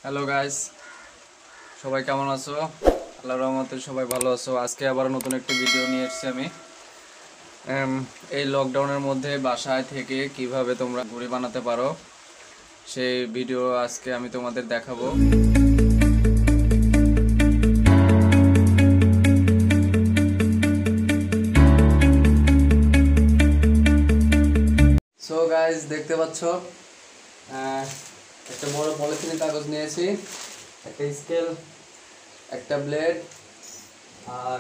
Hello guys, সবাই কেমন আছো? আল্লাহর রহমতে সবাই ভালো আছো। আজকে আবার নতুন একটি ভিডিও নিয়ে এসেছি আমি। এই লকডাউনের মধ্যে বাসায় থেকে কিভাবে তোমরা ঘুড়ি বানাতে পারো সেই ভিডিও আজকে আমি তোমাদের দেখাবো। সো গাইস, দেখতে পাচ্ছ একটা বড় পলিথিনের কাগজ নিয়েছি, একটা স্কেল, একটা ব্লেড আর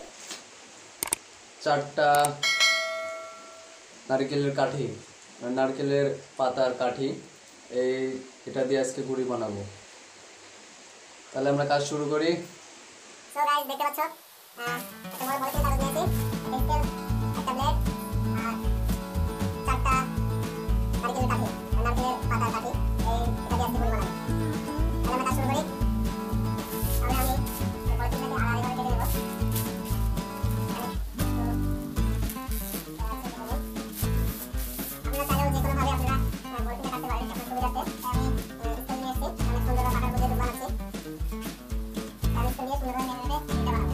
4টা নারকেলের কাঠি, নারকেলের পাতার কাঠি। এটা দিয়ে আজকে ঘুড়ি বানাবো। তাহলে আমরা কাজ শুরু করি। সো গাইস, দেখতে পাচ্ছ একটা বড় পলিথিন কাগজ নিয়েছি, একটা স্কেল, একটা ব্লেড আর 4টা নারকেলের কাঠি, নারকেলের পাতার কাঠি। এটা দিয়ে আজকে ঘুড়ি বানাবো। তাহলে আমরা কাজ শুরু করি। আমি পলিথিনটাকে আড়াআড়ি করে কেটে নেব। আপনারা চাইলেও যে কোনোভাবে আপনারা পলিথিনটা কাটতে পারেন আপনার সুবিধার্থে। আমি স্কেল নিয়ে এসেছি, অনেক সুন্দরভাবে কাটার বুঝে বানাচ্ছি। আমি স্কেল দিয়ে সুন্দরভাবে নেড়ে নেড়ে এটা বানাবো।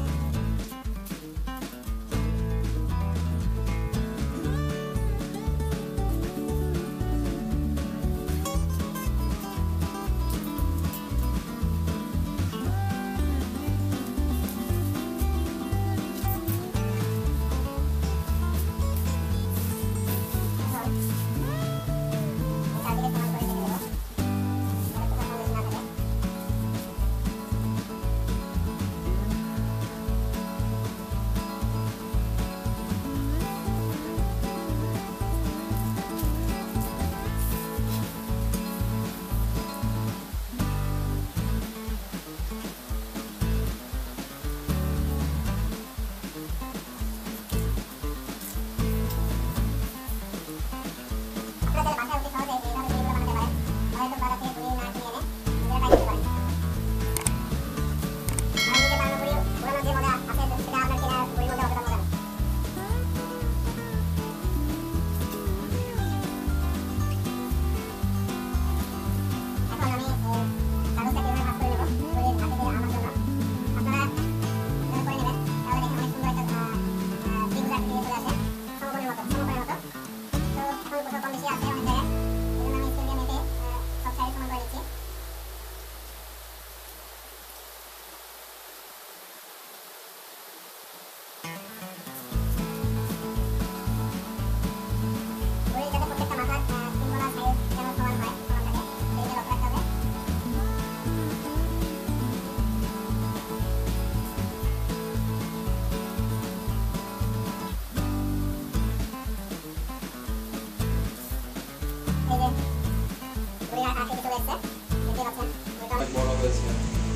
অনেক বড় হয়েছে।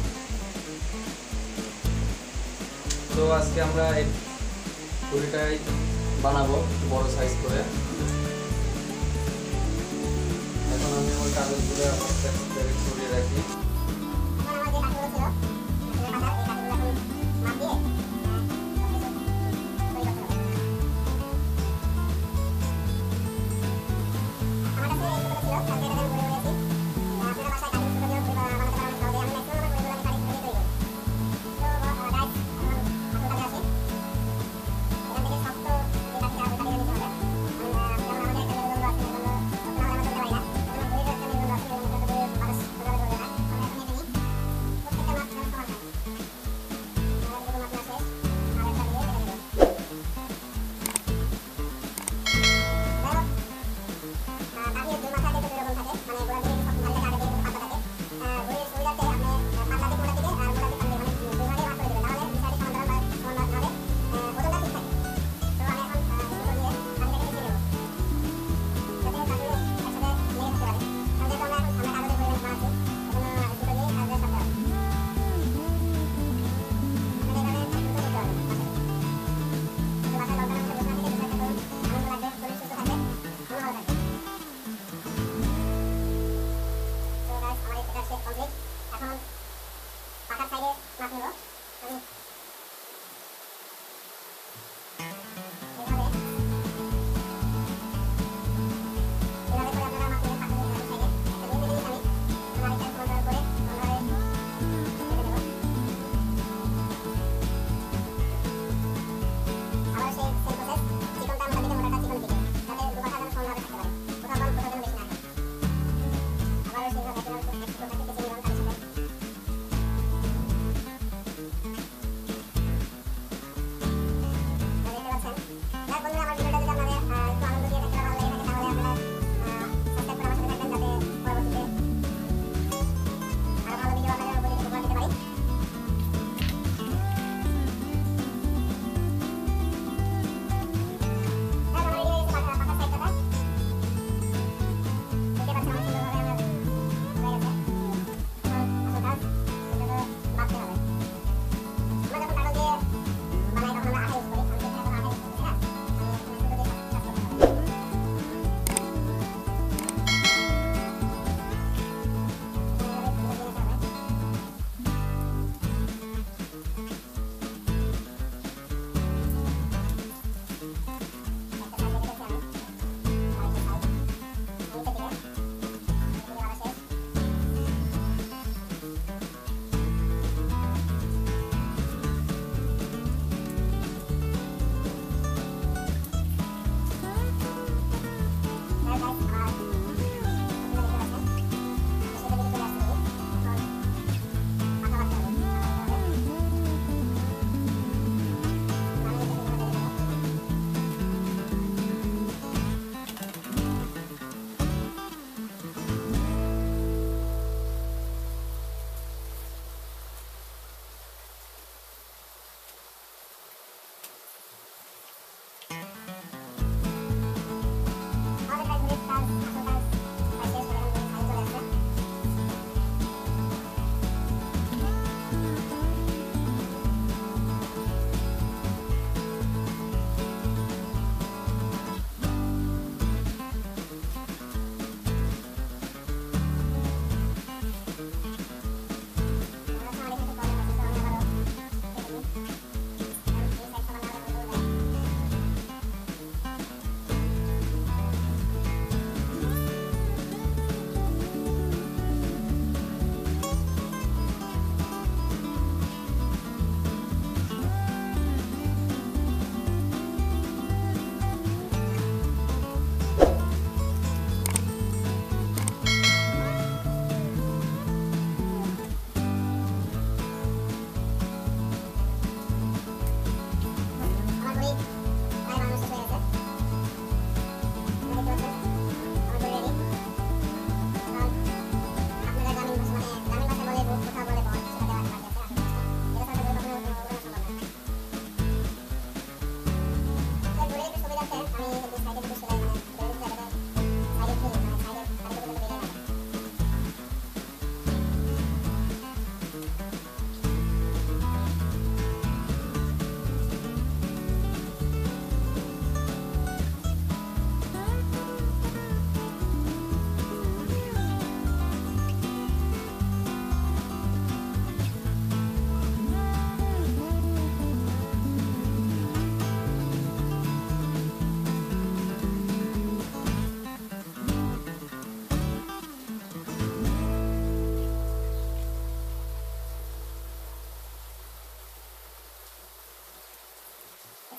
তো আজকে আমরা এই ঘুড়িটাই বানাবো বড় সাইজ করে। এখন আমি আমার কাগজগুলো আমার ব্যাগে ছড়িয়ে রাখি।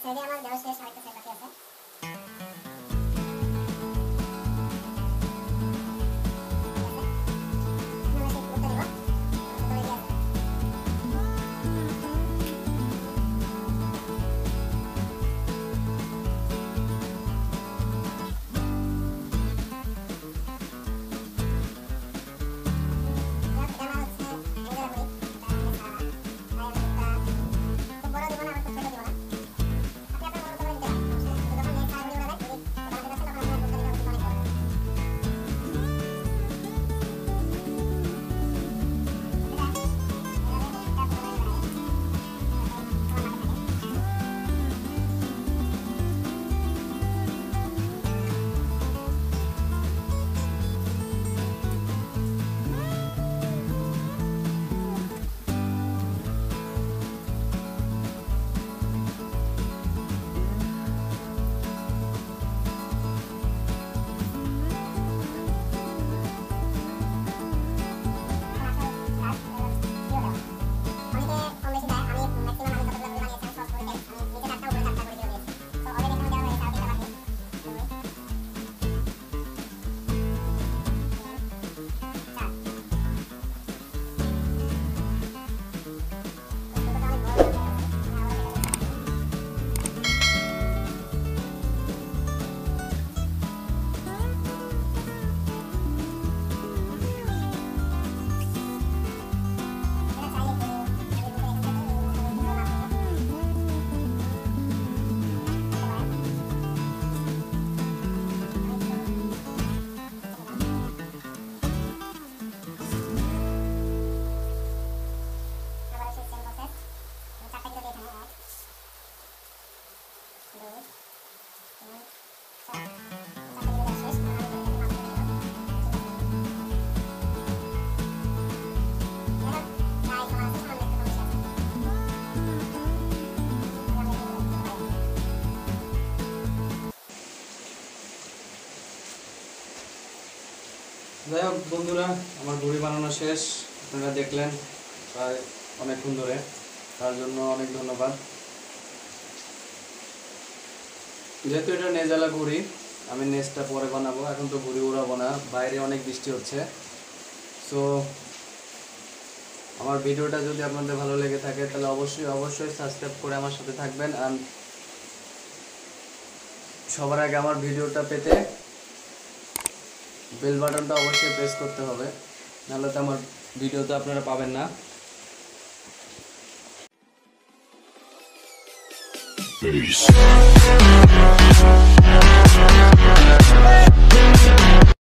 সাইডে আমার দেওয়া শেষ, আরেকটা সাইড বাকি আছে। যাই হোক বন্ধুরা, আমার ঘড়ি বানানো শেষ, আপনারা দেখলেন প্রায় অনেকক্ষণ ধরে, তার জন্য অনেক ধন্যবাদ। যেহেতু এটা নেজালা ঘড়ি, আমি নেজটা পরে বানাবো, এখন তো ঘড়ি উড়াবো না, বাইরে অনেক বৃষ্টি হচ্ছে। সো আমার ভিডিওটা যদি আপনাদের ভালো লেগে থাকে তাহলে অবশ্যই সাবস্ক্রাইব করে আমার সাথে থাকবেন। আর সবার আগে আমার ভিডিওটা পেতে বেল বাটনটা অবশ্যই প্রেস করতে হবে, নাহলে তো আমার ভিডিওতে আপনারা পাবেন না। Peace.